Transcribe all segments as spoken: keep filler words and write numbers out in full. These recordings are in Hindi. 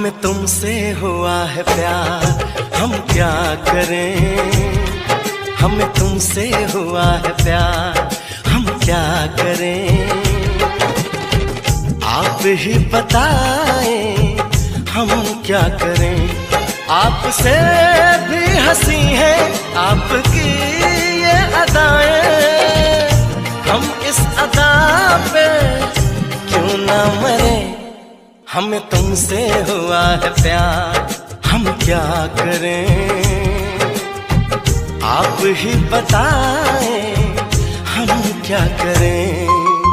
हमें तुमसे हुआ है प्यार, हम क्या करें। हमें तुमसे हुआ है प्यार, हम क्या करें। आप ही बताएं हम क्या करें। आपसे भी हंसी है आपकी ये अदाएं, हम इस अदा पे क्यों ना मरे। हमें तुमसे हुआ है प्यार, हम क्या करें। आप ही बताएं हम क्या करें।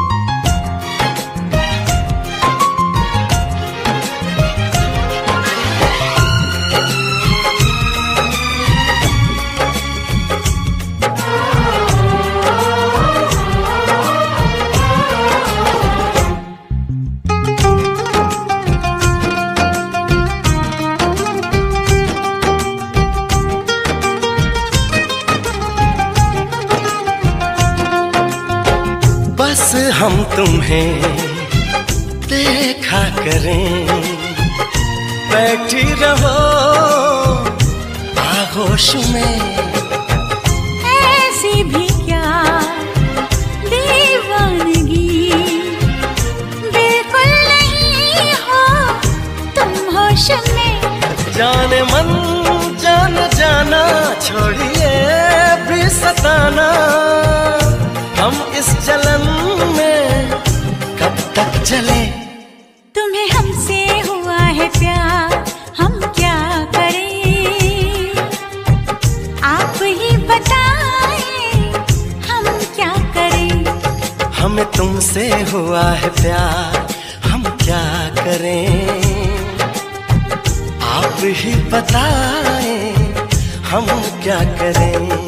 बस हम तुम्हें देखा करें, बैठी रहो आगोश में। ऐसी भी क्या दीवानगी, बिल्कुल नहीं हो तुम होश में। जाने मन जान जाना, छोड़िए भी सताना। हम इस जलन में कब तक चले। तुम्हें हमसे हुआ है प्यार, हम क्या करें। आप ही बताएं हम क्या करें। हमें तुमसे हुआ है प्यार, हम क्या करें। आप ही बताएं हम क्या करें।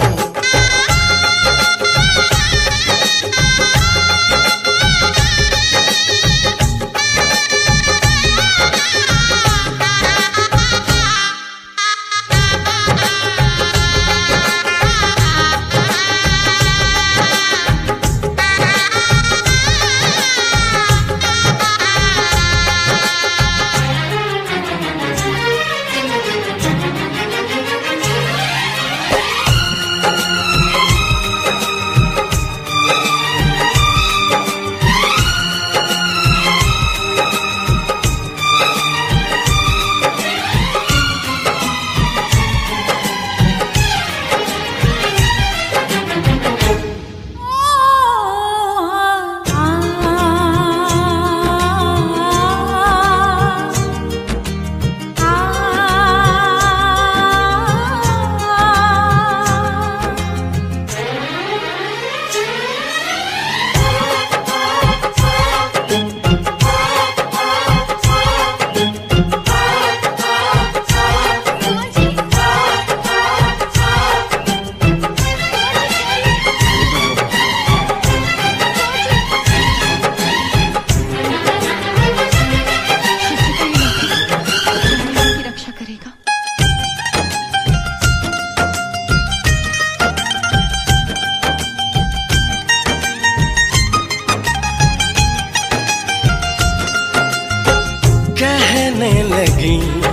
कहने लगी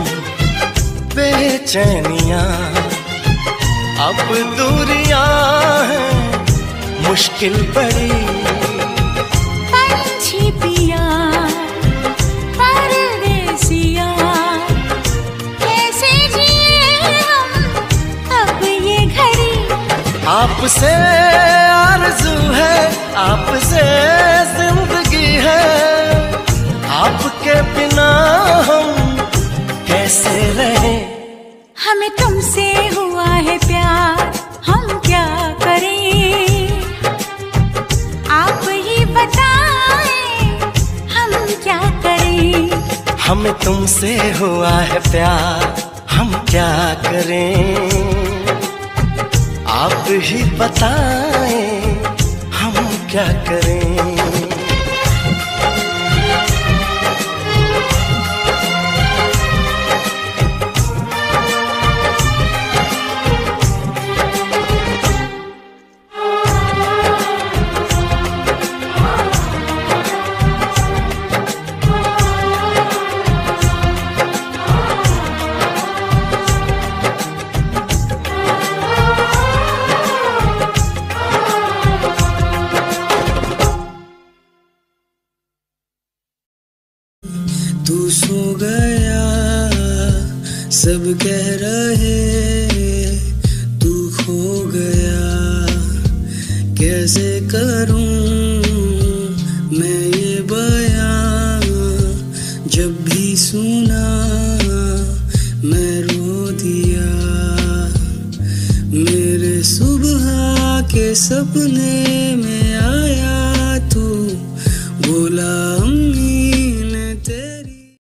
बेचैनियां, अब दूरियां हैं मुश्किल बड़ी। पंछी पिया परदेसिया, कैसे जिए हम अब ये घड़ी। आपसे आरज़ू है, आपसे जिंदगी है। आपके बिना हम कैसे रहें। हमें तुमसे हुआ है प्यार, हम क्या करें। आप ही बताएं हम क्या करें। हमें तुमसे हुआ है प्यार, हम क्या करें। आप ही बताएं हम क्या करें। खो गया, सब कह रहे तू खो गया। कैसे करूं मैं ये बयां, जब भी सुना मैं रो दिया। मेरे सुबह के सपने में